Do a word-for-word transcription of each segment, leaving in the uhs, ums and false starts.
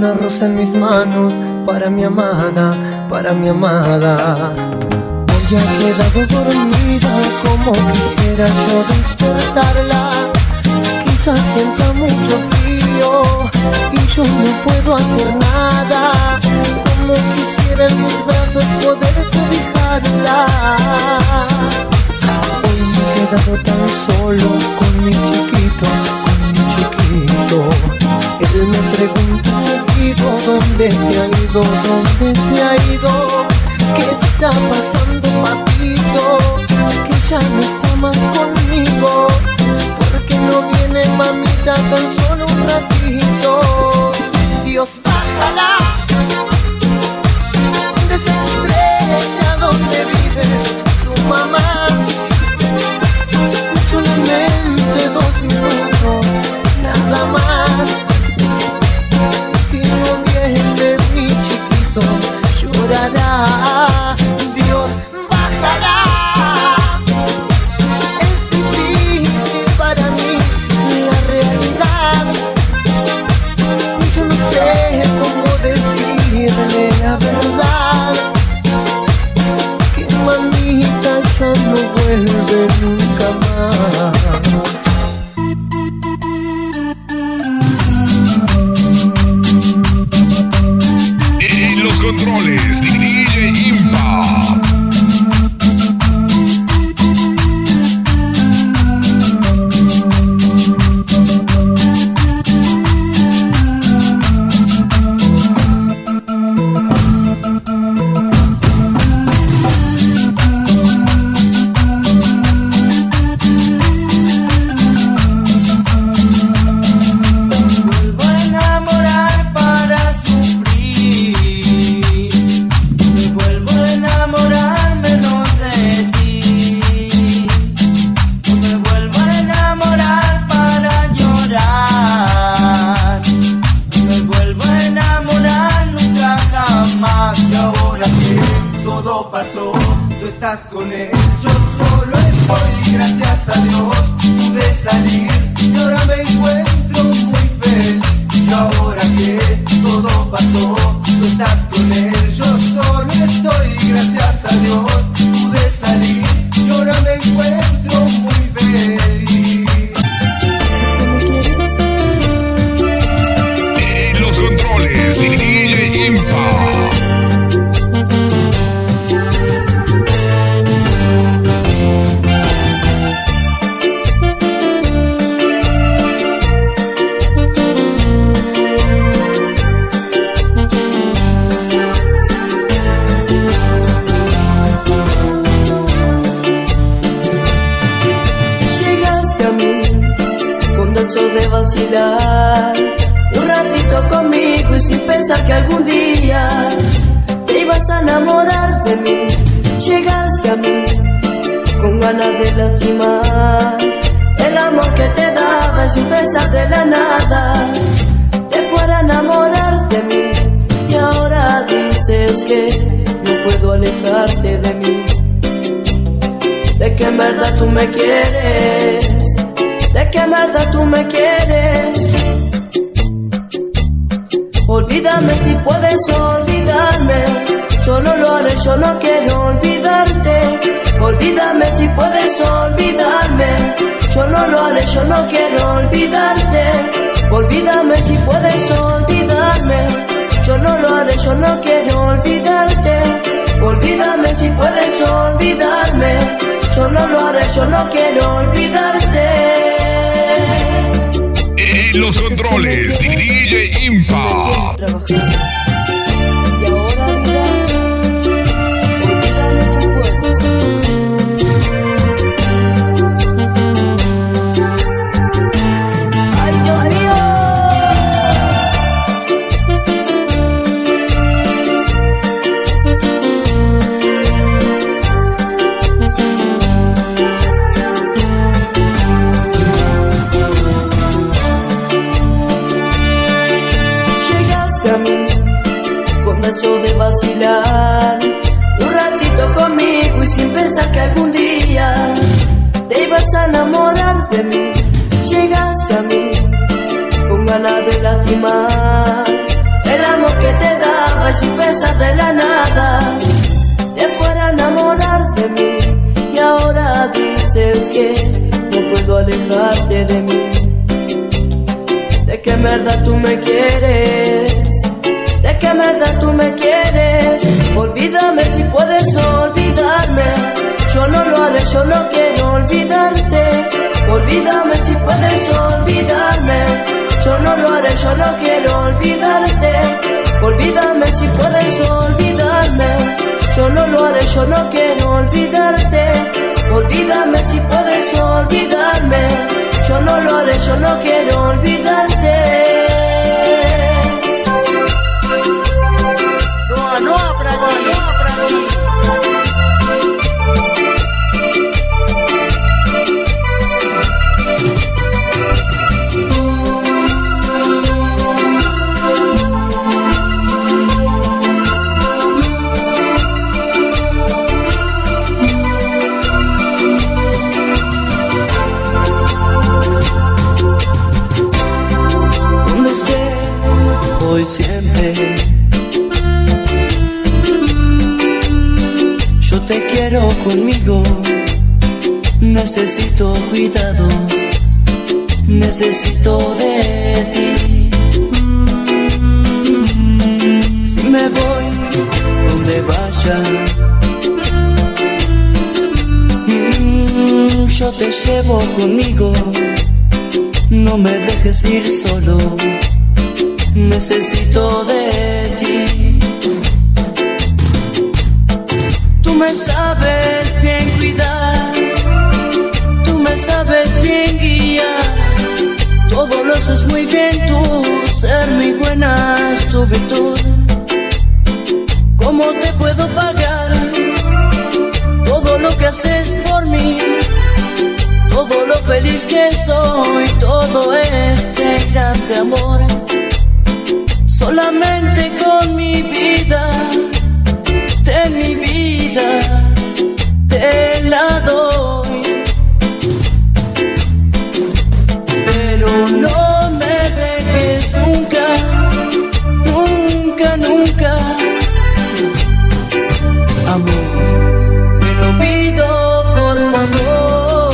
una rosa en mis manos para mi amada, para mi amada. Hoy ha quedado dormida, como quisiera yo despertarla. Quizás sienta mucho frío y yo no puedo hacer nada. Como quisiera en mis brazos poder cobijarla. Hoy me he quedado tan solo con mi chiquito, con mi chiquito. Él me pregunta seguido dónde se ha ido, dónde se ha ido. ¿Qué está pasando, papito? Que ya no está más conmigo. ¿Por qué no viene, mamita, tan solo un ratito? Dios, bájala de esa estrella donde vive tu mamá. Solamente dos minutos, nada más. Si no viene mi chiquito, llorará. Dios, bájala. Es difícil para mí la realidad. Yo no sé cómo decirle la verdad, que mamita ya no vuelve nunca más. En los controles, D J Impa. Con él, yo solo estoy, gracias a Dios pude salir y ahora me encuentro muy feliz. Y ahora que todo pasó, tú estás con él, yo solo estoy, gracias a Dios pude salir y ahora me encuentro muy feliz. En los controles, D J Impa. De vacilar un ratito conmigo y sin pensar que algún día te ibas a enamorar de mí. Llegaste a mí con ganas de lastimar el amor que te daba y sin pensar de la nada te fuera a enamorar de mí. Y ahora dices que no puedo alejarte de mí, de que en verdad tú me quieres, de que en verdad tú me quieres. Olvídame si puedes olvidarme, yo no lo haré, yo no quiero olvidarte. Olvídame si puedes olvidarme, yo no lo haré, yo no quiero olvidarte. Olvídame si puedes olvidarme, yo no lo haré, yo no quiero olvidarte. Olvídame si puedes olvidarme, yo no lo haré, yo no quiero olvidarte. En los controles, D J Impa. Y ahora mira, olvídame si puedes. ¡Ay, Dios mío! A mí, con eso de vacilar un ratito conmigo y sin pensar que algún día te ibas a enamorar de mí. Llegaste a mí con ganas de lastimar el y sin pensar de la nada te fuera a enamorar de mí. Y ahora dices que no puedo alejarte de mí. ¿De qué verdad tú me quieres? ¿De qué verdad tú me quieres? Olvídame si puedes olvidarme. Yo no lo haré, yo no quiero olvidarte. Olvídame si puedes olvidarme. Yo no lo haré, yo no quiero olvidarte. Olvídame si puedes olvidarme. Yo no lo haré, yo no quiero olvidarte. Olvídame si puedes olvidarme. Yo no lo haré, yo no quiero olvidarte. No, no, Prado, no, Prado. Hoy siempre yo te quiero conmigo, necesito cuidados, necesito de ti. Si me voy donde vaya, mm, yo te llevo conmigo, no me dejes ir solo. Necesito de ti. Tú me sabes bien cuidar, tú me sabes bien guiar. Todo lo haces muy bien tú, ser muy buena es tu virtud. ¿Cómo te puedo pagar todo lo que haces por mí? Todo lo feliz que soy, todo este grande amor. Solamente con mi vida, de mi vida, te la doy. Pero no me dejes nunca, nunca, nunca. Amor, te lo pido por favor.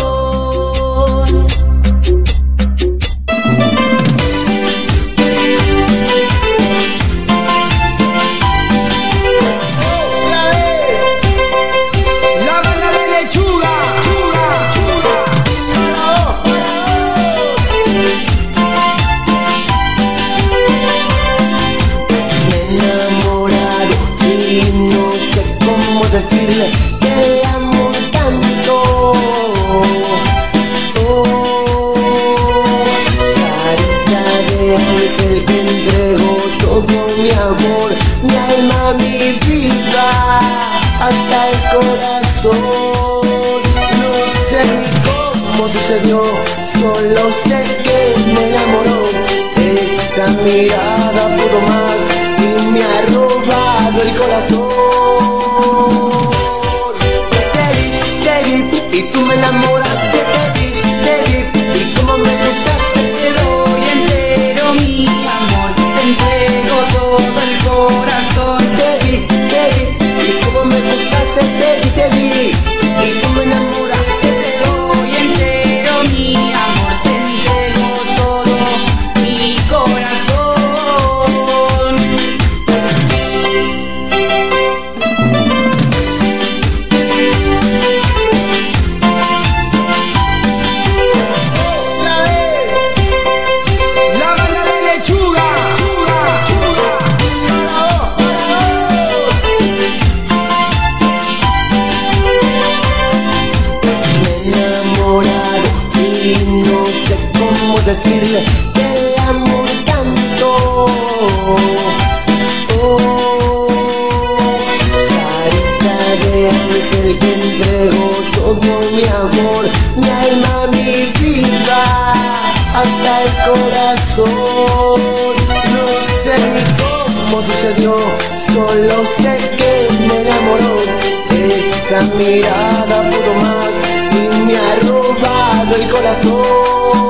Decirle que le amo tanto. Oh, carita de ángel que entrego todo mi amor, mi alma, mi vida, hasta el corazón. No sé ni cómo sucedió, solo sé que me enamoró. Esa mirada pudo más y me ha robado el corazón. Y tú me enamoraste, te vi, te vi, y como me gustaste, te doy entero mi amor, te entrego todo el corazón. Te vi, te vi, y como me gustaste, te vi, te vi, y tú me enamoraste, te doy entero mi amor, te entrego todo mi corazón. Decirle que le amo tanto. Oh, carita de ángel que entrego todo mi amor, mi alma, mi vida, hasta el corazón. No sé ni cómo sucedió, solo sé que me enamoró. Esa mirada pudo más y me ha robado el corazón.